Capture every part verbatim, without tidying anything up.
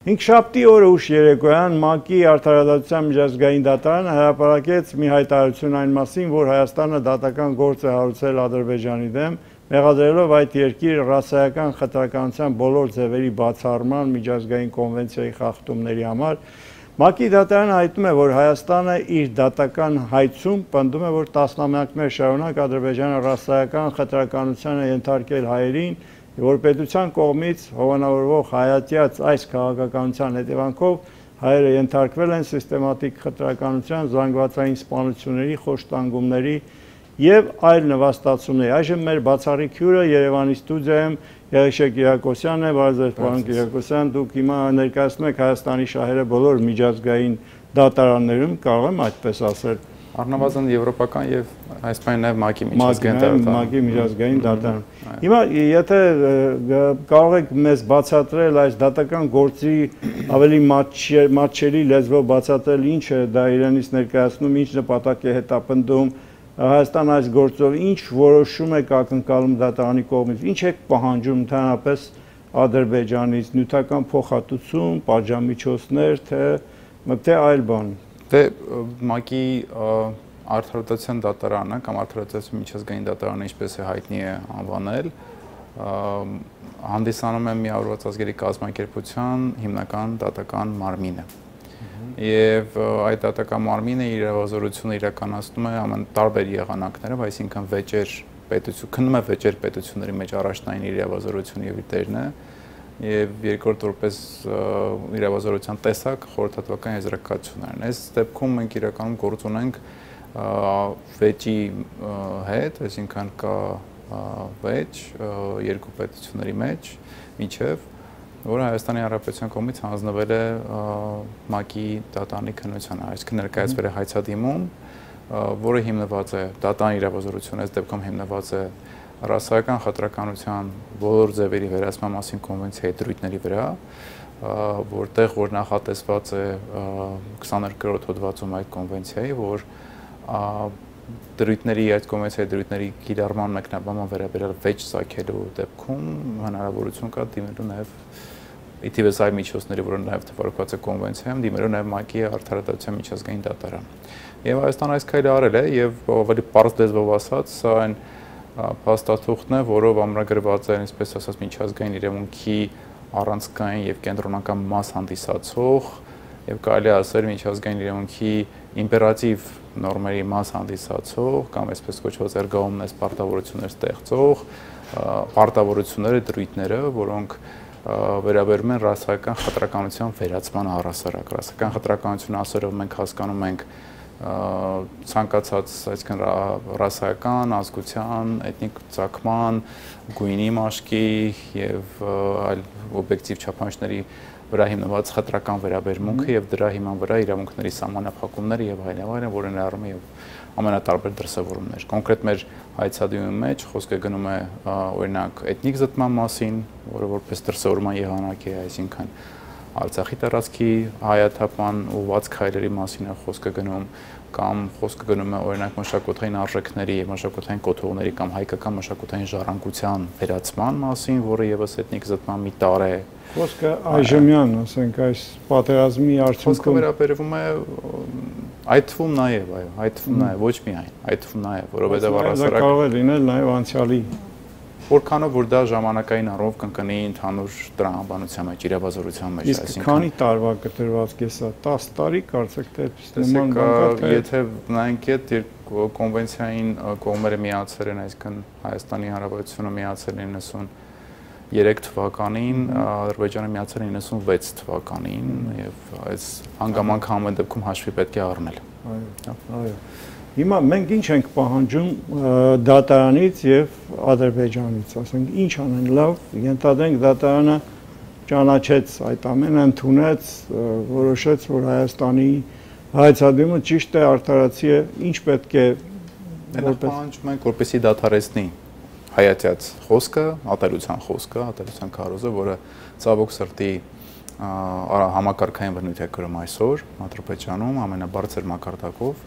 Հինգշաբթի օրը ուշ երեկոյան ՄԱԿ-ի Արդարադատության միջազգային դատարանը հրապարակեց մի հայտարարություն այն մասին, որ Հայաստանը դատական գործ է հարուցել Ադրբեջանի դեմ, մեղադրելով այդ երկիրը ռասայական խտրականության բոլոր ձևերի բացառման միջազգային կոնվենցիայի խախտումների համար։ ՄԱԿ-ի դատարանը հայտնում է, որ Հայաստանը իր դատական հայցում պնդում է, որ տասնամյակներ շարունակ Ադրբեջանը ռասայական խտրականության է ենթարկել հայերին, որ պետության կողմից հովանավորվող հայատյաց այս քաղաքականության հետևանքով հայերը ենթարկվել են սիստեմատիկ խտրականության, զանգվածային սպանությունների, խոշտանգումների եւ այլ նվաստացումների։ Այժմ մեր բացառիկ հյուրը Երևանի ստուդիայում Եղիշե Կիրակոսյանն է, բարև պարոն Կիրակոսյան, դուք հիմա ներկայացնում եք Հայաստանի շահերը բոլոր միջազգային դատարաններում, կարող եմ այդպես ասել։ Առնվազն եվրոպական եւ այսպես նաեւ ՄԱԿ-ի միջազգային դատարան։ ՄԱԿ-ի միջազգային դատարան։ Հիմա եթե կարող եք մեզ բացատրել այս դատական գործի ավելի մատչելի լեզվով բացատրել ինչ է դա իրենից ներկայացնում, ինչ նպատակ է հետապնդում, Հայաստան այս գործով ինչ որոշում է ակնկալում դատարանի կողմից, ինչ է պահանջում ընդհանրապես Ադրբեջանից, նյութական փոխհատուցում, պատժամիջոցներ, թե այլ բան։ Դե ՄԱԿ-ի Արդարադատության դատարանը կամ Արդարադատության միջազգային դատարանը, ինչպես է հայտնի է անվանել, հանդիսանում է Միավորված ազգերի կազմակերպության հիմնական դատական մարմինը։ Եվ այդ դատական մարմինը իր իրավազորությունը իրականացնում է ամեն տարբեր եղանակներով, այսինքն վեճեր պետություն, քննում է վեճեր պետությունների մեջ առաջնային իրավազորությունը եւ իր տերն է, եւ երկրորդ որպես իրավազորության տեսակ խորհրդատվական եզրակացություններն։ Այս դեպքում մենք իրականում գործ ունենք վեճի հետ, այսինքն կա վեճ երկու պետությունների մեջ միջև, որը Հայաստանի Հանրապետության կողմից հանձնվել է ՄԱԿ-ի դատարանի քննությանը, այսինքն ներկայացվել է հայցադիմում, որը հիմնված է դատարանի իրավազորությունը, այս դեպքում հիմնված է ռասայական խտրականության բոլոր ձևերի վերացման մասին կոնվենցիայի դրույթների վրա, որտեղ որ նախատեսված է քսաներկրորդ հոդվածում այդ կոնվենցիայի, որ դրույթների այդ կոնվենցիայի դրույթների կիրառման մեկնաբանման վերաբերյալ վեճ ծագելու դեպքում հնարավորություն կա դիմելու նաև ի թիվս այլ միջոցների, որը նաև թվարկված է կոնվենցիայում, դիմելու նաև ՄԱԿ-ի Արդարադատության միջազգային դատարան։ Եվ Հայաստանը այս քայլը արել է եւ ավելի պարզ լեզվով ասած, սա այն փաստաթուղթն է, որով ամրագրված է, այսպես ասած, միջազգային իրավունքի առանցքային եւ կենտրոնական մաս հանդիսացող եւ կարելի է ասել միջազգային իրավունքի իմպերատիվ նորմերի մաս հանդիսացող կամ այսպես կոչված էրգաումնես պարտավորություններ ստեղծող պարտավորությունները, դրույթները, որոնք վերաբերում են ռասայական խտրականության վերացման առհասարակ։ Ռասայական խտրականություն ասելով մենք հասկանում ենք ցանկացած, այսինքն ռասայական, ազգության, էթնիկ ծագման, գույնի մաշկի եւ այլ օբյեկտիվ չափանիշների վրա հիմնված խտրական վերաբերմունքը եւ դրա հիման վրա իրավունքների սահմանափակումները եւ այլն, այլն, որը ներառում է եւ ամենատարբեր դրսևորումներ։ Կոնկրետ մեր հայցադիմի մեջ խոսքը գնում է օրինակ էթնիկ զտման մասին, որը որպես դրսևորման եղանակ է, այսինքն Արցախի տարածքի հայաթափման ուղղված քայլերի մասին է խոսքը գնում, կամ խոսքը գնում է օրինակ մշակութային արժեքների եւ մշակութային կոթողների կամ հայկական մշակութային ժառանգության վերացման մասին, որը եւս էթնիկ զտման մի տար է։ Խոսքը այժմյան, ասենք, այս պատերազմի արդյունքում խոսքը վերաբերվում է այդ թվում նաեւ, այո, այդ թվում նաեւ, ոչ միայն, այդ թվում նաեւ, որովհետեւ առհասարակ կարող է լինել նաեւ անցյալի որքանով որ դա ժամանակային առով կընկնի ընդհանուր տրամաբանության մեջ, իրավազորության մեջ, այսինքն։ Իսկ քանի տարվա կտրվածք է սա, տասը տարի, կարծեք թե նման բան կա, թե եթե նայենք այդ կոնվենցիային կողմերը միացել են, այսինքն Հայաստանի Հանրապետությունը միացել է իննսուներեք թվականին, Ադրբեջանը միացել է իննսունվեց թվականին եւ այս հանգամանքը ամեն դեպքում հաշվի պետք է առնել։ Այո, այո։ Հիմա մենք ինչ ենք պահանջում դատարանից եւ Ադրբեջանից, ասենք, ինչ անեն լավ, ենթադրենք դատարանը ճանաչեց այդ ամենը, ընդունեց, որոշեց, որ Հայաստանի հայցադիմը ճիշտ է, արդարացի է, ինչ պետք է պահանջում ենք, որպեսզի դադարեցնի հայատյաց խոսքը, ատելության խոսքը, ատելության քարոզը, որը ցավոք սրտի համակարգային բնույթ է կրում այսօր Ադրբեջանում ամենաբարձր մակարդակով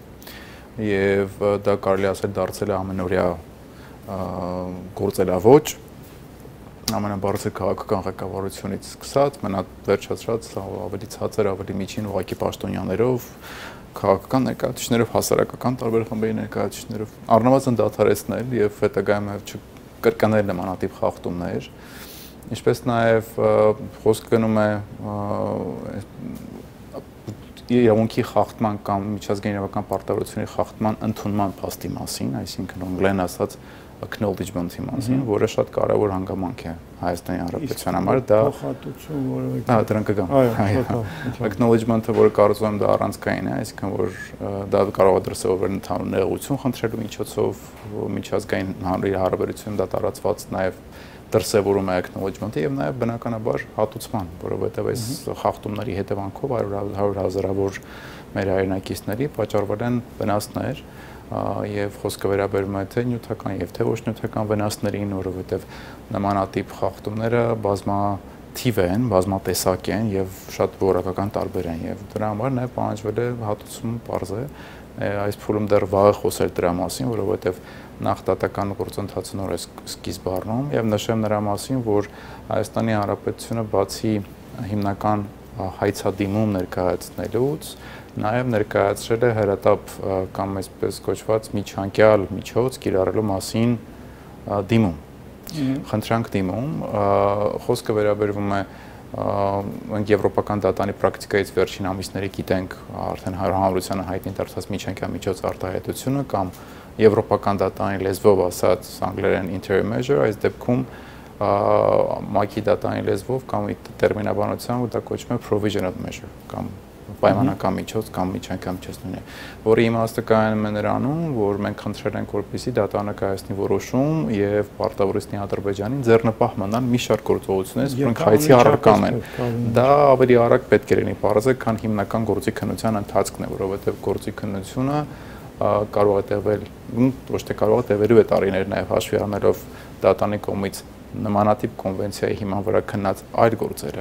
եւ դա կարելի ասել դարձել է ամենօրյա գործելավոճ ամենաբարձր քաղաքական ղեկավարությունից սկսած, մենա վերջացած ավելի ցածր, ավելի միջին ուղղակի պաշտոնյաներով, քաղաքական ներկայացուցիչներով, հասարակական տարբեր խմբերի ներկայացուցիչներով առնվազն դադարեցնել եւ հետագայում կրկնել նմանատիպ խախտումներ, ինչպես նաեւ խոսք գնում է իրավունքի խախտման կամ միջազգային իրավական պարտավորությունների խախտման ընդունման փաստի մասին, այսինքն անգլերեն ասած acknowledgement-ի մասին, որը շատ կարևոր հանգամանք է Հայաստանի Հանրապետության համար, դա փոխհատուցում, որը հա դրանք կգան։ Այո, acknowledgement-ը, որը կարծում եմ դա առանցքային է, այսինքն որ դա կարող է դրսևորվել ընդհանուր նեղություն խնդրելու միջոցով, միջազգային հարաբերությունում դա տարածված նաև դրսևորում է acknowledgement-ը եւ նաև բնականաբար հատուցման, որովհետեւ այս խախտումների հետևանքով հարյուր հազարավոր մեր հայրենակիցների պատճառվել են վնասներ եւ խոսքը վերաբերում է թե նյութական եւ թե ոչ նյութական վնասներին, որովհետեւ նմանատիպ խախտումները բազմաթիվ են, բազմատեսակ են եւ շատ որակական տարբեր են եւ դրա համար նաեւ պահանջվել է հատուցում պարզ է այս փուլում դեռ վաղ է խոսել դրա մասին, որովհետեւ նախ դատական գործընթացը նոր է սկիզբ առնում եւ նշեմ նրա մասին, որ Հայաստանի Հանրապետությունը բացի հիմնական հայցադիմում ներկայացնելուց նաև ներկայացրել է հրատապ կամ այսպես կոչված միջանկյալ միջոց կիրառելու մասին դիմում, խնդրանք դիմում, խոսքը վերաբերվում է մենք եվրոպական դատանի պրակտիկայից վերջին ամիսների գիտենք արդեն հանրությանը հայտնի դարձած միջանկյալ միջոց արտահայտությունը կամ եվրոպական դատանի լեզվով ասած անգլերեն interim measure, այս դեպքում ՄԱԿ-ի դատանի լեզվով կամ տերմինաբանությամբ դա կոչվում է provisional measure կամ պայմանական միջոց կամ միջանկյալ միջոցն է, որի իմաստը կայանում է նրանում, որ մենք խնդրել ենք, որպեսզի դատանը կայացնի որոշում եւ պարտավորեցնի Ադրբեջանին ձեռնպահ մնալ մի շարք գործողություններից, որոնք հայցի առարկամ են։ Դա ավելի արագ պետք է լինի, բարձր, քան հիմնական գործի քննության ընթացքն է, որովհետեւ գործի քննությունը կարող է տևել, ոչ թե կարող է տևելու է տարիներ նաեւ հաշվի առնելով դատանի կողմից նմանատիպ կոնվենցիայի հիման վրա քննած այլ գործերը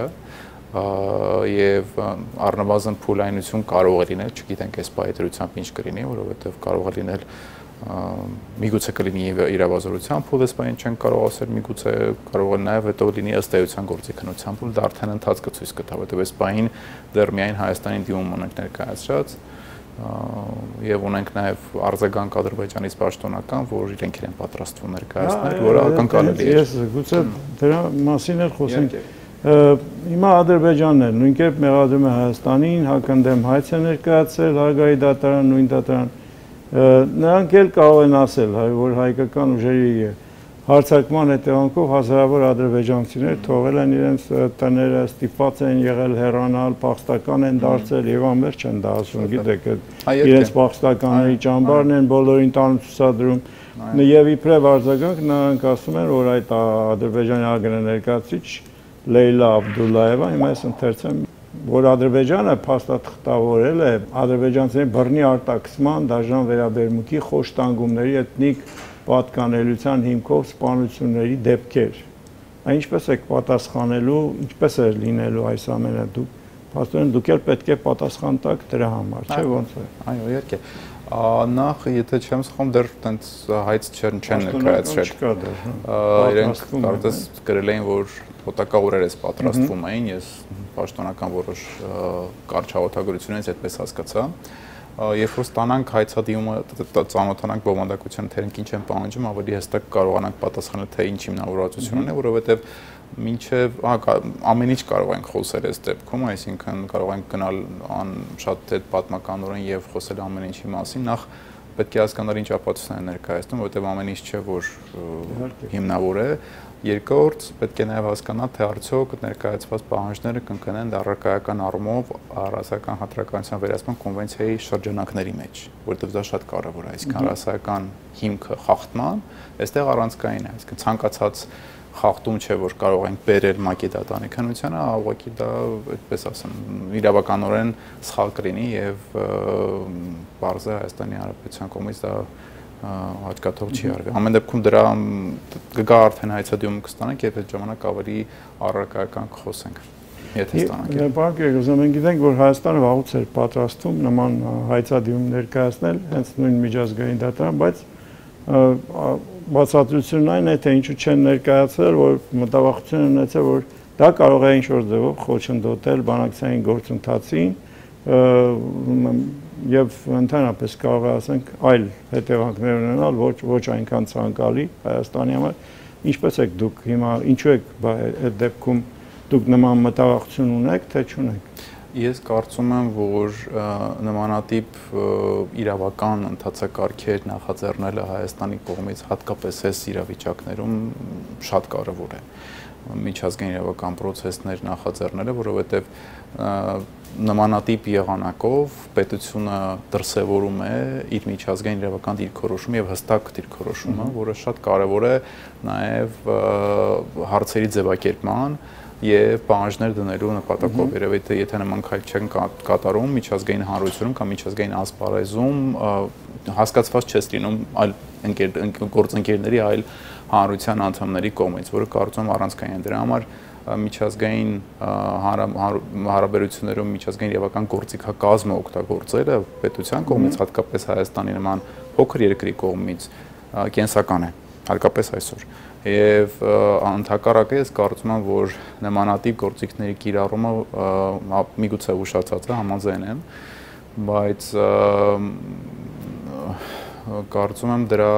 եւ առնվազն փուլայնություն կարող է լինել, չգիտենք այս պայծրությամբ ինչ կլինի, որովհետեւ կարող է լինել միգուցե կլինի իրավազորության փուլ, այս բանը չեն կարող ասել, միգուցե կարող է նաեւ հետո լինի ըստ էության գործի քննության փուլ, դա արդեն ընթացքը ցույց կտա, որովհետեւ այս բանին դեռ միայն Հայաստանի դիմում ունենք ներկայացրած եւ ունենք նաեւ արձագանք Ադրբեջանից պաշտոնական, որ իրենք իրեն պատրաստվում ներկայացնել, որը ակնկալելի է։ Ես գուցե դրա մասին էլ խոսենք։ Հիմա Ադրբեջանն է նույն կերպ մեղադրում է Հայաստանին, հակընդդեմ հայց է ներկայացրել Հագայի դատարան, նույն դատարան։ Նրանք էլ կարող են ասել, որ հայկական ուժերի հարձակման հետևանքով հազարավոր ադրբեջանցիներ թողել են իրենց տները, ստիպված են եղել հեռանալ, փախստական են դարձել եւ անverջ են դա ասում, գիտեք, իրենց փախստականների ճամբարն են բոլորին տանում ցուցադրում։ Եվ իբրև արձագանք նրանք ասում են, որ այդ ադրբեջանի ագրեներկացիչ Լեյլա Աբդուլլայևա, հիմա ես ընթերցեմ, որ Ադրբեջանը փաստաթղթավորել է ադրբեջանցիների բռնի արտաքսման, դաժան վերաբերմունքի, խոշտանգումների, էթնիկ պատկանելիության հիմքով սպանությունների դեպքեր։ Այն ինչպես եք պատասխանելու, ինչպես է լինելու այս ամենը, դուք փաստորեն դուք էլ պետք է պատասխան տաք դրա համար, չէ՞ ոնց է։ Այո, իհարկե։ Նախ, եթե չեմ սխալվում, դեռ տենց հայց չեն ներկայացրել։ Իրենք կարծես գրել էին, որ հոտակա օրեր էս պատրաստվում էին, ես պաշտոնական որոշ կարճ հաղորդագրությունից այդպես հասկացա։ Երբ որ ստանանք հայցադիմումը, ծանոթանանք բովանդակության թե ինչ են պահանջում, ավելի հստակ կարողանանք պատասխանել թե ինչ հիմնավորվածություն ունի, որովհետև մինչև ամեն ինչ կարող ենք խոսել այս դեպքում, այսինքն կարող ենք գնալ շատ հետ պատմականորեն եւ խոսել ամեն ինչի մասին, նախ պետք է հասկանալ ինչ ապացույցներ են ներկայացնում, որովհետև ամեն ինչ չէ, որ հիմնավոր է։ Երկրորդ, պետք է նաև հասկանալ, թե արդյոք ներկայացված պահանջները կընկնեն առարկայական առումով ռասայական հատրականության վերահսկման կոնվենցիայի շրջանակների մեջ, որովհետև դա շատ կարևոր է, այսինքն ռասայական հիմքը խախտման, այստեղ առանցքային է, այսինքն ցանկացած խախտում չէ, որ կարող ենք բերել ՄԱԿ-ի դատանի քննությանը, ուղղակի դա, այդպես ասեմ, իրավականորեն սխալ կլինի եւ բարձր Հայաստանի Հանրապետության կողմից դա հաճկաթող չի արվի։ Ամեն դեպքում դրա կգա արդեն հայցադիմում կստանանք, եթե ժամանակ ավելի առարկայական կխոսենք, եթե ստանանք։ Պարոն Գերգոզյան, մենք գիտենք, որ Հայաստանը վաղուց էր պատրաստվում նման հայցադիմում ներկայացնել, հենց նույն միջազգային դատարան, բայց բացատրությունն այն է, թե ինչու չեն ներկայացրել, որ մտավախություն ունեցել, որ դա կարող է ինչ-որ ձևով խոչընդոտել բանակցային գործընթացին եւ ընդհանրապես կարող է ասենք այլ հետևանքներ ունենալ, ոչ ոչ այնքան ցանկալի Հայաստանի համար, ինչպես եք դուք հիմա, ինչու եք այդ դեպքում դուք նման մտավախություն ունեք, թե չունեք։ Ես կարծում եմ, որ նմանատիպ իրավական ընթացակարգեր նախաձեռնելը Հայաստանի կողմից հատկապես այս իրավիճակներում շատ կարևոր է։ Միջազգային իրավական process-ներ նախաձեռնելը, որովհետև նմանատիպ եղանակով պետությունը դրսևորում է իր միջազգային իրավական դիրքորոշումը եւ հստակ դիրքորոշումը, որը շատ կարևոր է նաեւ հարցերի ձևակերպման եւ պահանջներ դնելու նպատակով, երևի թե եթե նման քայլ չեն կատարում միջազգային հանրությունում կամ միջազգային ասպարեզում հասկացված չես լինում այլ գործընկերների, այլ հանրության անդամների կողմից, որը կարծում եմ առանցքային է։ Դրա համար միջազգային հարաբերություններում միջազգային իրավական գործիքակազմը օգտագործելը պետության կողմից, հատկապես Հայաստանի նման փոքր երկրի կողմից կենսական է, հատկապես այսօր։ Եվ ընդհակառակը ես կարծում եմ, որ նմանատիպ գործիքների կիրառումը միգուցե ուշացած է, համաձայն եմ, բայց կարծում եմ դրա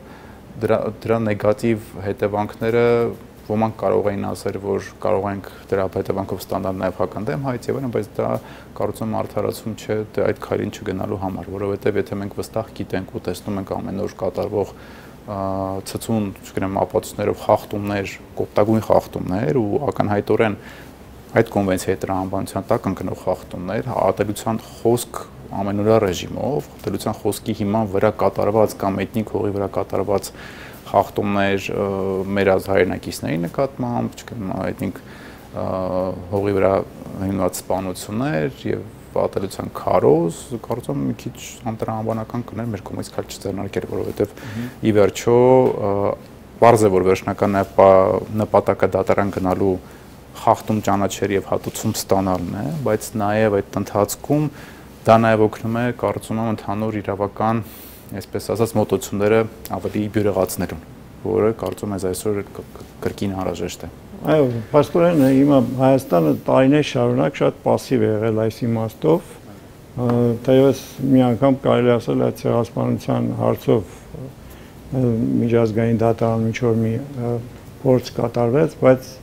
դրա նեգատիվ հետևանքները ոմանք կարող էին ասել, որ կարող ենք դրա հետևանքով ստանալ նաև հականդեմ հայց եւ այլն, բայց դա կարծում եմ արդարացում չէ այդ քայլին չգնալու համար, որովհետեւ եթե մենք վստահ գիտենք ու տեսնում ենք ամեն օր կատարվող ցցուն, չգիտեմ, ապացույցներով խախտումներ, կոպտագույն խախտումներ ու ակնհայտորեն այդ կոնվենցիայի տրամաբանության տակ ընկնող խախտումներ, ատելության խոսք ամենօրյա ռեժիմով, ատելության խոսքի հիման վրա կատարված կամ էթնիկ հողի վրա կատարված խախտումներ մեր հայրենակիցների նկատմամբ, չգիտեմ, էթնիկ հողի վրա հիմնված սպանություններ եւ ատելության քարոզ, կարծում եմ մի քիչ անտրամաբանական կներ մեր կողմից քայլ չձեռնարկել, որովհետեւ ի վերջո բարձ է որ վերջնական նպատակը դատարան գնալու խախտում ճանաչել եւ հատուցում ստանալն է, բայց նաեւ այդ ընթացքում դա նաեւ օգնում է, կարծում եմ, ընդհանուր իրավական, այսպես ասած, մոտեցումները ավելի բյուրեղացնելուն, որը կարծում եմ այսօր կրկին անհրաժեշտ է։ Այո, փաստորեն հիմա Հայաստանը տարիներ շարունակ շատ пассив է եղել այս իմաստով, թեևս մի անգամ կարելի ասել այդ ցեղասպանության հարցով միջազգային դատարան միջով մի փորձ կատարվեց, բայց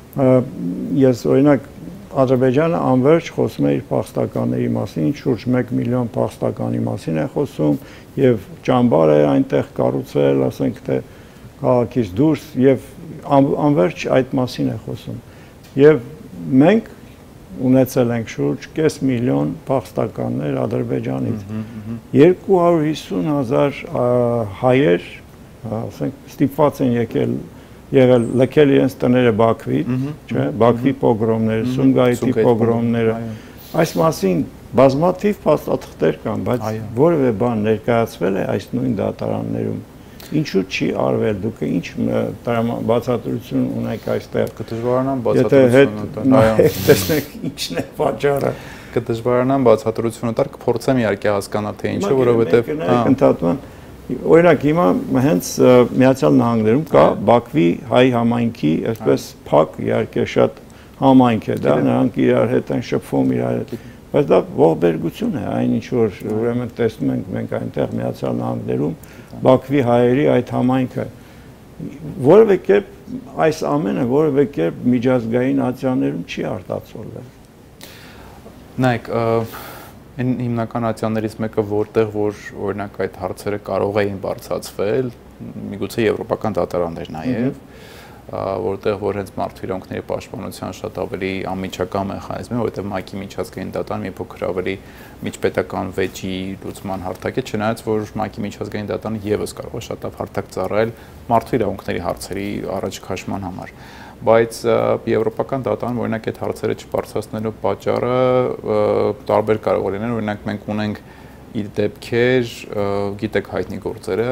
ես օրինակ Ադրբեջանը անverջ խոսում է իր փախստականների մասին, շուրջ մեկ միլիոն փախստականի մասին է խոսում եւ ճամբար է այնտեղ կառուցել, ասենք թե քաղաքից դուրս եւ անverջ այդ մասին է խոսում։ Եվ մենք ունեցել ենք շուրջ կես միլիոն փախստականներ Ադրբեջանից։ երկու հարյուր հիսուն հազար հայեր, ասենք, ստիպված են եկել եղել լքել իրենց տները Բաքվից, չէ, Բաքվի պոգրոմները, Սումգայիթի պոգրոմները։ Այս մասին բազմաթիվ փաստաթղթեր կան, բայց որևէ բան ներկայացվել է այս նույն դատարաններում։ Ինչու չի արվել, դուք ինչ բացատրություն ունեք այստեղ։ Կդժվարանան բացատրությունը տալ։ Տեսնեք ինչն է պատճառը։ Կդժվարանան բացատրությունը տալ, կփորձեմ իհարկե հասկանալ թե ինչը, որովհետև ընդհատման օրինակ հիմա հենց Միացյալ Նահանգներում կա Բաքվի հայ համայնքի, այսպես փակ, իհարկե շատ համայնք է դա, նրանք իրար հետ են շփվում, իրար հետ, բայց դա ողբերգություն է, այն ինչ որ ուրեմն տեսնում ենք մենք այնտեղ Միացյալ Նահանգներում Բաքվի հայերի այդ համայնքը, որևէ կերպ այս ամենը որևէ կերպ միջազգային ատյաններում չի արտացոլվել։ Նայեք, այն հիմնական ատյաններից մեկը որտեղ որ օրինակ այդ հարցերը կարող էին բարձրացվել, միգուցե եվրոպական դատարաններ նաև, որտեղ որ հենց մարդու իրավունքների պաշտպանության շատ ավելի անմիջական մեխանիզմ է, որտեղ ՄԱԿ-ի միջազգային դատարանը մի փոքր ավելի միջպետական վեճի լուծման հարթակ է, չնայած որ ՄԱԿ-ի միջազգային դատարանը եւս կարող է շատ լավ հարթակ ծառայել մարդու իրավունքների հարցերի առաջ քաշման համար։ Բայց եվրոպական դատարան օրինակ այդ հարցերը չբարձրացնելու պատճառը տարբեր կարող է լինել, օրինակ մենք ունենք իր դեպքեր, գիտեք հայտնի գործերը,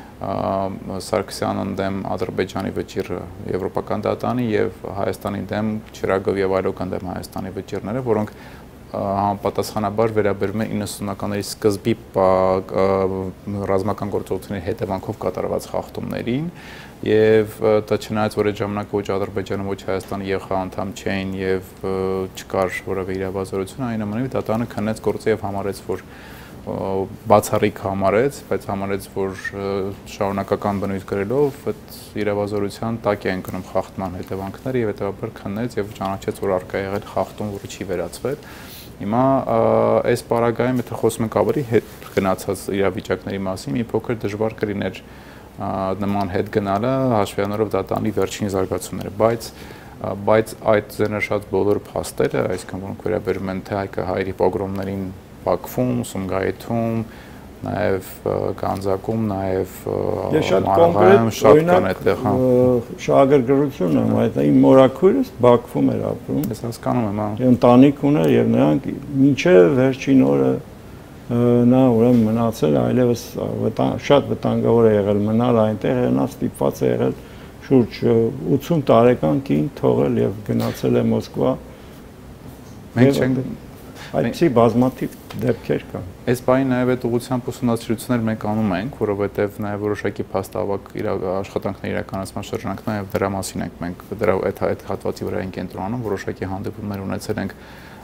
Սարգսյանն դեմ Ադրբեջանի վճիռը եվրոպական դատարանի եւ Հայաստանի դեմ Չիրագով եւ այլոք դեմ Հայաստանի վճիռները, որոնք համապատասխանաբար վերաբերում է իննսունականների սկզբի ռազմական գործողությունների հետևանքով կատարված խախտումներին եւ դա չնայած որ այդ ժամանակ ոչ Ադրբեջանը ոչ Հայաստանը ԵԽ անդամ չէին եւ չկար որևէ իրավազորություն, այնուամենայնիվ դատարանը քննեց գործը եւ համարեց, որ բացառիկ համարեց, բայց համարեց, որ շարունակական բնույթ գրելով այդ իրավազորության տակ է ընկնում խախտման հետևանքները եւ հետեւաբար քննեց եւ ճանաչեց, որ առկա եղել խախտում, որը չի վերացվել։ Հիմա այս պարագայում եթե խոսում ենք ավելի հետ գնացած իրավիճակների մասին, մի փոքր դժվար կլիներ նման հետ գնալը հաշվի առնելով դատարանի վերջին զարգացումները, բայց բայց այդ ձեռնշած բոլոր փաստերը, այսինքն որոնք վերաբերում են թե հայկահայերի պոգրոմներին Բաքվում, Սումգայիթում, նաև Գանձակում, նաև Մարաղայում շատ կան այդտեղ, հա։ Շահագրգռություն եմ, այդ իմ մորաքույրս Բաքվում էր ապրում։ Ես հասկանում եմ, հա։ Ընտանիք ուներ եւ նրանք մինչեւ վերջին օրը նա ուրեմն մնացել, այլևս շատ վտանգավոր է եղել մնալ այնտեղ, նա ստիպված է եղել շուրջ ութսուն տարեկան կին թողել եւ գնացել է Մոսկվա։ Մենք չենք Այդպիսի բազմաթիվ դեպքեր կան։ Այս բանի նաև այդ ուղղությամբ ուսումնասիրություններ մենք անում ենք, որովհետև նաև որոշակի փաստավակ աշխատանքների իրականացման շրջանակներում նաև դրա մասին ենք մենք դրա այդ այդ հատվածի վրա ենք կենտրոնանում, որոշակի հանդիպումներ ունեցել ենք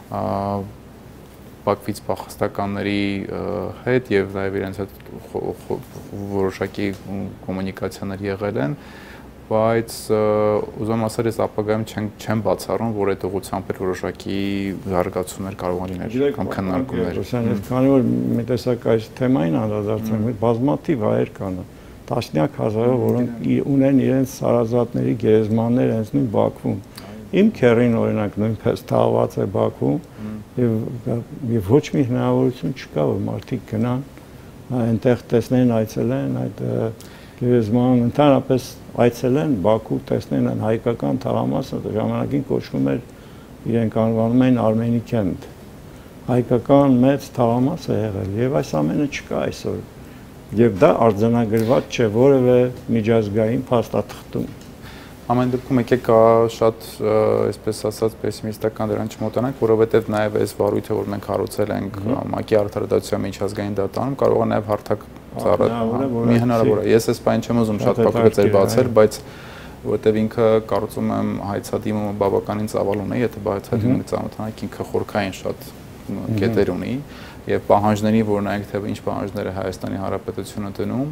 Բաքվից փախստականների հետ եւ նաև իրենց հետ որոշակի կոմունիկացիաներ եղել են, բայց ուզում ասել ես ապագայում չեն չեն բացառում, որ այդ ուղղությամբ էլ որոշակի զարգացումներ կարող են լինել կամ քննարկումներ։ Քանի որ մի տեսակ այս թեմային անդրադարձում ենք, բազմաթիվ հայեր կան, տասնյակ հազարով, որոնք ունեն իրենց սարազատների գերեզմաններ հենց նույն Բաքվում։ Իմ քեռին օրինակ նույնպես թաղված է Բաքվում եւ ոչ մի հնարավորություն չկա, որ մարդիկ գնան այնտեղ տեսնեն, այցելեն այդ գերեզման, ընդհանրապես այցելեն Բաքու, տեսնեն այն հայկական թաղամասը, ժամանակին կոչվում էր, իրենք անվանում էին Armenian, հայկական մեծ թաղամաս է եղել եւ այս ամենը չկա այսօր։ Եվ դա արձանագրված չէ որևէ միջազգային փաստաթղթում։ Ամեն դեպքում եկեք շատ, այսպես ասած, պեսիմիստական դրան չմոտենանք, որովհետև նաև այս վարույթը, որ մենք հարուցել ենք ՄԱԿ-ի արդարադատության միջազգային դատարանում, կարող է նաև հարթակ մի հնարավոր է։ Ես այս բանը չեմ ուզում շատ փոքր ձեր բացել, բայց որովհետև ինքը կարծում եմ հայցադիմումը բավականին ծավալուն է, եթե հայցադիմումը ծանոթանանք, ինքը խորքային շատ կետեր ունի եւ պահանջների, որ նայենք թե ինչ պահանջներ է Հայաստանի Հանրապետությունը դնում,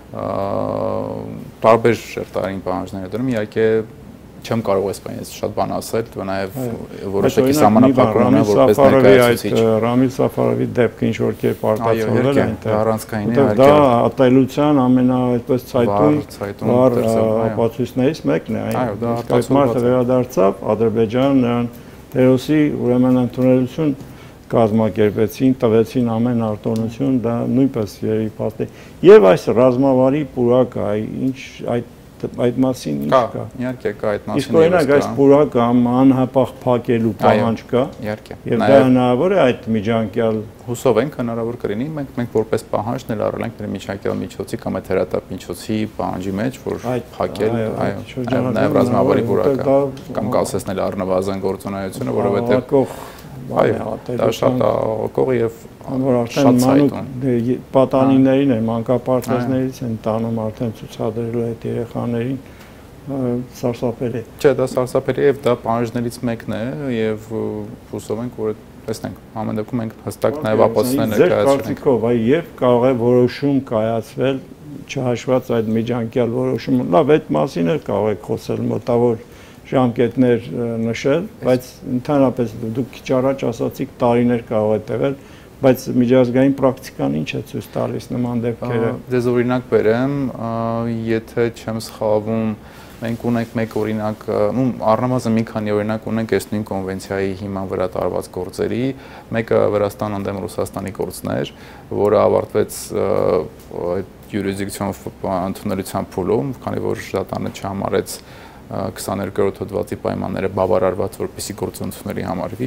տարբեր շերտային պահանջներ դնում, իհարկե չեմ կարող այս բանից շատ բան ասել, դա նաև որոշակի սահմանափակում է որպես ներկայացուցիչ։ Ռամիլ Սաֆարովի դեպքը ինչ որ կերպ արտացոլել են, առանցքային է, դա ատելության ամենա այդպես ցայտուն ապացույցներից մեկն է, այդ մարդը վերադարձավ Ադրբեջան, նրան հերոսի ուրեմն ընդունելություն կազմակերպեցին, տվեցին ամեն արտոնություն, դա նույնպես երևի փաստ է։ Եվ այս ռազմավարի պուրակը, ինչ այդ այդ մասին ինչ կա։ Իհարկե կա այդ մասին։ Իսկ օրինակ այս պուրակը անհապաղ փակելու պահանջ կա։ Իհարկե։ Եվ դա հնարավոր է այդ միջանկյալ հուսով ենք հնարավոր կլինի, մենք մենք որպես պահանջն էլ առել ենք մեր միջանկյալ միջոցի կամ այդ հրատապ միջոցի պահանջի մեջ, որ փակել, այո, նաև ռազմավարի պուրակը կամ կասեցնել առնվազն գործունեությունը, որովհետև այո, դա շատ ակող եւ շատ ցայտուն պատանիներին են, մանկապարտեզներից են տանում արդեն ցուցադրելու այդ երեխաներին, սարսափելի։ Չէ, դա սարսափելի է եւ դա պահանջներից մեկն է եւ հուսով ենք, որ տեսնենք, ամեն դեպքում մենք հստակ նաեւ ապացուցներ ներկայացնենք։ Այ եւ կարող է որոշում կայացվել, չհաշված այդ միջանկյալ որոշումը։ Լավ, այդ մասին էլ կարող եք խոսել մոտավոր ժամկետներ նշել, բայց ընդհանրապես դուք քիչ առաջ ասացիք տարիներ կարող է տևել, բայց միջազգային պրակտիկան ինչ է ցույց տալիս նման դեպքերը։ Դες օրինակ բերեմ, եթե չեմ սխալվում, մենք ունենք մեկ օրինակ, ու առնվազն մի քանի օրինակ ունենք այս նույն կոնվենցիայի հիման վրա տարված գործերի, մեկը Վրաստան ընդդեմ Ռուսաստանի գործն էր, որը ավարտվեց այդ յուրիսդիկցիոն ընդունելության փուլում, քանի որ դատարանը չհամարեց քսաներկերորդ հոդվածի պայմանները բավարարված, որպեսզի գործունեությունների համարվի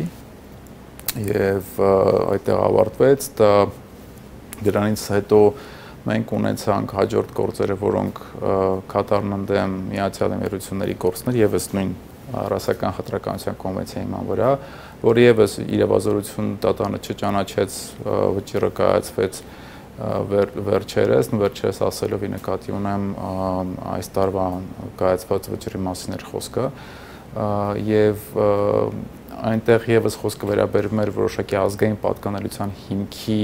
եւ այդտեղ ավարտվեց, դա դրանից հետո մենք ունեցանք հաջորդ գործերը, որոնք Կատարն ընդդեմ Միացյալ Էմիրությունների գործներ եւս նույն ռասական խտրականության կոնվենցիայի հիման վրա որը եւս իրավազորություն դատանը չճանաչեց, վճիռը կայացվեց վերջերս, վերջերս ասելով ի նկատի ունեմ այս տարվա կայացված վճռի մասին էր խոսքը եւ այնտեղ եւս խոսքը վերաբերում էր որոշակի ազգային պատկանելիության հիմքի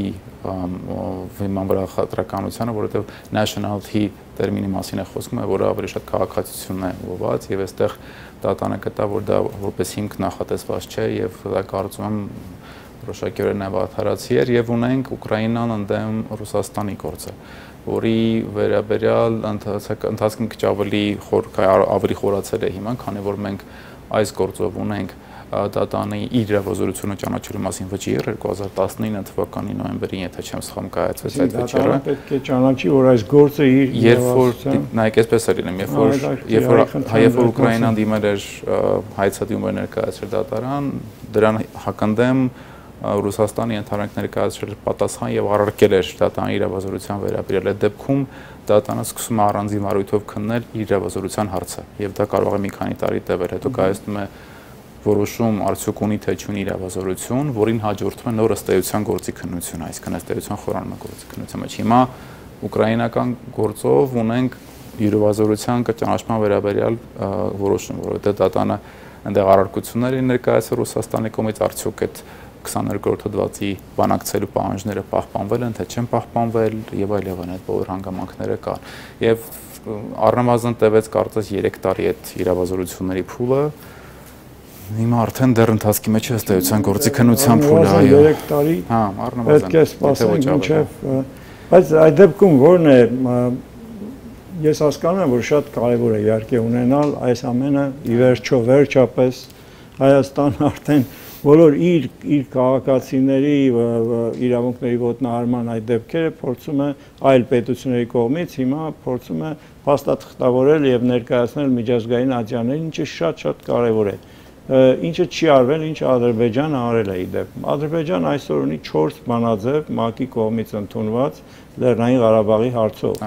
հիման վրա խտրականությանը, որովհետեւ nationality տերմինի մասին է խոսում, որը ավելի շատ քաղաքացիությունն է ուղղված եւ այստեղ դատանը գտա, որ դա որպես հիմք նախատեսված չէ եւ դա կարծում եմ որոշակիորեն նավաթարացի էր եւ ունենք Ուկրաինան ընդդեմ Ռուսաստանի գործը, որի վերաբերյալ ընթացքում քիչ ավելի խոր ավելի խորացել է հիմա, քանի որ մենք այս գործով ունենք դատանի իր իրավազորությունը ճանաչելու մասին վճիռ երկու հազար տասնինը թվականի նոյեմբերին, եթե չեմ սխալվում, կայացվեց այդ վճիռը։ Դատանը պետք է ճանաչի, որ այս գործը իր երբ որ նայեք, այսպես է լինում, երբ որ երբ որ երբ որ Ուկրաինան դիմել էր հայցադիմը ներկայացրել դատարան, դրան հակընդդեմ Ռուսաստանի ընդհանրակ ներկայացրել պատասխան եւ առարկել էր դատանի իրավազորության վերաբերյալ այդ դեպքում դատանը սկսում է առանձին վարույթով քննել իր իրավազորության հարցը եւ դա կարող է մի քանի տարի տևել, հետո կայացնում է որոշում արդյոք ունի թե չունի իրավազորություն, որին հաջորդում է նոր ըստեյության գործի քննություն, այսինքն ըստեյության խորանման գործի քննության մեջ։ Հիմա ուկրաինական գործով ունենք իրավազորության ճանաչման վերաբերյալ որոշում, որովհետեւ դատանը այնտեղ առարկություններ են ներկայացրել Ռուսաստանի կողմից, արդյոք այդ քսաներկրորդ հոդվածի բանակցելու պահանջները պահպանվել են, թե չեն պահպանվել եւ այլն, այդ բոլոր հանգամանքները կան։ Եվ առնվազն տևեց կարծես երեք տարի այդ իրավազորությունների փուլը։ Հիմա արդեն դեռ ընթացքի մեջ է ըստեյության գործի քննության փուլը, այո։ երեք տարի։ Հա, առնվազն։ Պետք է սպասենք մինչև, բայց այդ դեպքում ո՞րն է, ես հասկանում եմ, որ շատ կարևոր է իհարկե ունենալ այս ամենը ի վերջո վերջապես Հայաստանը արդեն բոլոր իր իր քաղաքացիների իրավունքների ոտնահարման այդ դեպքերը փորձում է այլ պետությունների կողմից հիմա փորձում է փաստաթղթավորել եւ ներկայացնել միջազգային ատյաններին, ինչը շատ-շատ կարեւոր է։ Ինչը չի արվել, ինչը Ադրբեջանը արել է ի դեպ։ Ադրբեջանը այսօր ունի չորս բանաձև ՄԱԿ-ի կողմից ընդունված Լեռնային Ղարաբաղի հարցով։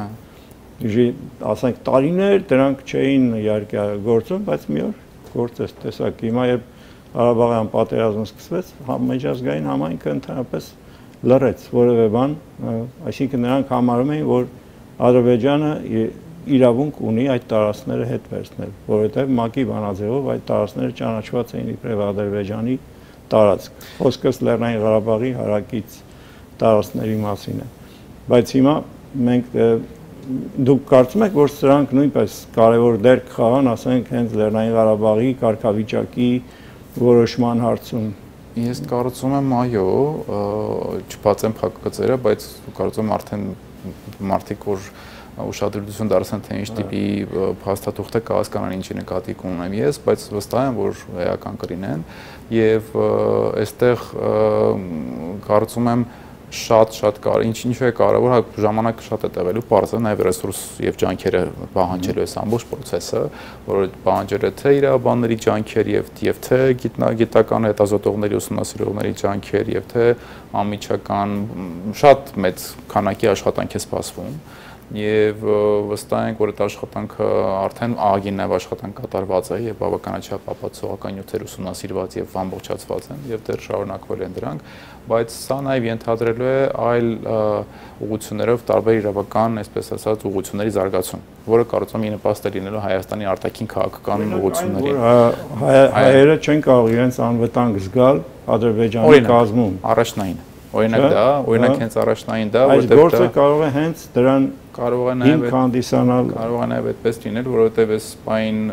Ասենք տարիներ դրանք չէին իհարկե գործում, բայց մի օր գործեց, տեսակ, հիմա երբ Ղարաբաղյան պատերազմը սկսվեց, միջազգային համայնքը ընդհանրապես լռեց որևէ բան, այսինքն նրանք համարում էին, որ Ադրբեջանը իրավունք ունի այդ տարածքները հետ վերցնել, որովհետև ՄԱԿ-ի բանաձևով այդ տարածքները ճանաչված էին իբրև Ադրբեջանի տարածք։ Խոսքս Լեռնային Ղարաբաղի հարակից տարածքների մասին է։ Բայց հիմա մենք դուք կարծում եք, որ սրանք նույնպես կարևոր դեր կխաղան, ասենք, հենց Լեռնային Ղարաբաղի կարգավիճակի որոշման հարցում։ Ես կարծում եմ, այո, չբացեմ փակագծերը, բայց կարծում եմ արդեն մարդիկ, որ ուշադրություն դարձան, թե ինչ տիպի փաստաթուղթ է կհասկանան ինչի նկատի ունեմ ես, բայց վստահ եմ, որ էական կլինեն եւ այստեղ կարծում եմ շատ-շատ կարևոր, ինչ-ինչու է կարևոր, ժամանակը շատ է տևելու, պարզ է, նաև ռեսուրս եւ ջանքերը պահանջելու այս ամբողջ process-ը, որը պահանջել է թե իրավաբանների ջանքեր եւ եւ թե գիտական հետազոտողների ուսումնասիրողների ջանքեր եւ թե անմիջական շատ մեծ քանակի աշխատանք է սպասվում։ Եվ վստահ ենք, որ այդ աշխատանքը արդեն ԱԳ-ի նաև աշխատանք կատարված է եւ բավականաչափ ապացուցողական նյութեր ուսումնասիրված եւ ամբողջացված են եւ դեռ շարունակվել են դրանք, բայց սա նաև ենթադրելու է այլ ուղղություններով տարբեր իրավական, այսպես ասած, ուղղությունների զարգացում, որը կարծում եմ ի նպաստ է լինելու Հայաստանի արտաքին քաղաքական ուղղություններին։ Հայերը չեն կարող իրենց անվտանգ զգալ Ադրբեջանի կազմում։ Առաջնային Օրինակ դա, օրինակ հենց առաջնային դա, որտեղ դա գործը կարող է հենց դրան կարող է նաև հանդիսանալ, կարող է նաև այդպես լինել, որովհետև այս պայն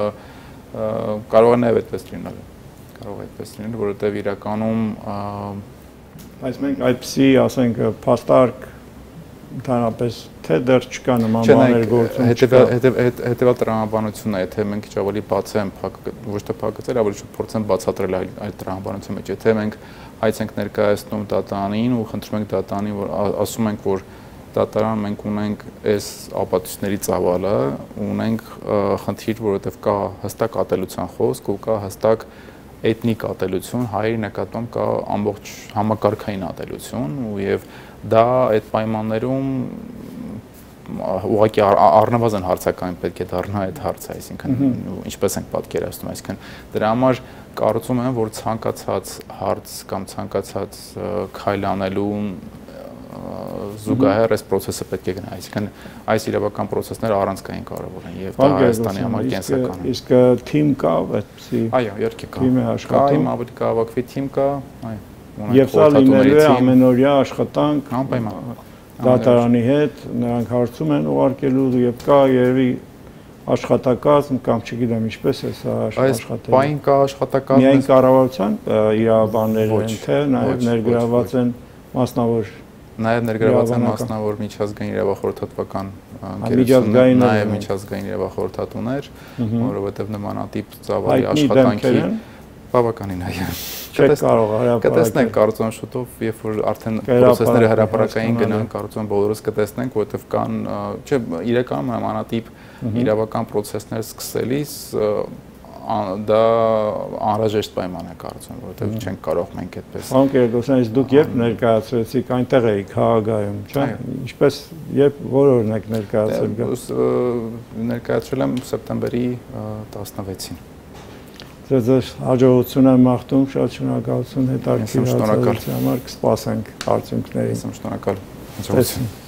կարող է նաև այդպես լինել, կարող է այդպես լինել, որովհետև իրականում բայց մենք այդպիսի, ասենք, փաստարկ ընդհանրապես թե դեռ չկա նման բաներ գործում, հետևյալ տրամաբանությունն է, եթե մենք ինչ ավելի բացեմ, ոչ թե փակեցել, ավելի շուտ փորձեմ բացատրել այդ տրամաբանության մեջ, եթե մենք հայց ենք ներկայացնում դատարանին ու խնդրում ենք դատարանին, որ ասում ենք, որ դատարան մենք ունենք այս ապացույցների ծավալը, ունենք խնդիր, որովհետև կա հստակ ատելության խոսք ու կա հստակ էթնիկ ատելություն, հայերի նկատմամբ կա ամբողջ համակարգային ատելություն ու եւ դա այդ պայմաններում ուղղակի առնվազն հարցակային պետք է դառնա այդ հարցը, այսինքն ինչպես ենք պատկերացնում, այսինքն դրա համար կարծում եմ, որ ցանկացած հարց կամ ցանկացած քայլ անելու զուգահեռ այս process-ը պետք է գնա, այսինքն այս իրավական process-ները առանցքային կարևոր են եւ դա Հայաստանի համար կենսական է։ Իսկ թիմ կա, այդպեսի։ Այո, երկի կա։ Թիմ է աշխատում։ Իմ ավելի կավակվի թիմ կա, այո։ Եվ սա լինելու է ամենօրյա աշխատանք անպայման դատարանի հետ, նրանք հարցում են ուղարկելու եւ կա երևի աշխատակազմ կամ չգիտեմ ինչպես է սա աշխատել։ Այս պայն կա աշխատակազմ։ Միայն կառավարության իրավաբաններ են, թե նաեւ ներգրաված են մասնավոր Նաև ներգրաված են մասնավոր միջազգային իրավախորհրդատվական ընկերություններ, նաև միջազգային իրավախորհրդատուներ, որովհետև նմանատիպ ծավալի աշխատանքի բավականին այո։ Չեք կարող հրապարակել։ Կտեսնենք, կարծում եմ շուտով, երբ որ արդեն process-ները հրապարակային գնան, կարծում եմ բոլորս կտեսնենք, որովհետև կան, չէ, իրականում նմանատիպ իրավական process-ներ սկսելիս դա անհրաժեշտ պայման է կարծում, որովհետև չենք կարող մենք այդպես։ Պարոն Կիրակոսյան, դուք երբ ներկայացրեցիք, այնտեղ էիք Հաագայում, չէ՞։ Ինչպես երբ որ օրն եք ներկայացրել։ Ներկայացրել եմ սեպտեմբերի տասնվեցին։ Ձեզ հաջողություն եմ մաղթում, շատ շնորհակալություն հետաքրքիր հարցազրույցի համար, կսպասենք արդյունքներին։ Շնորհակալ։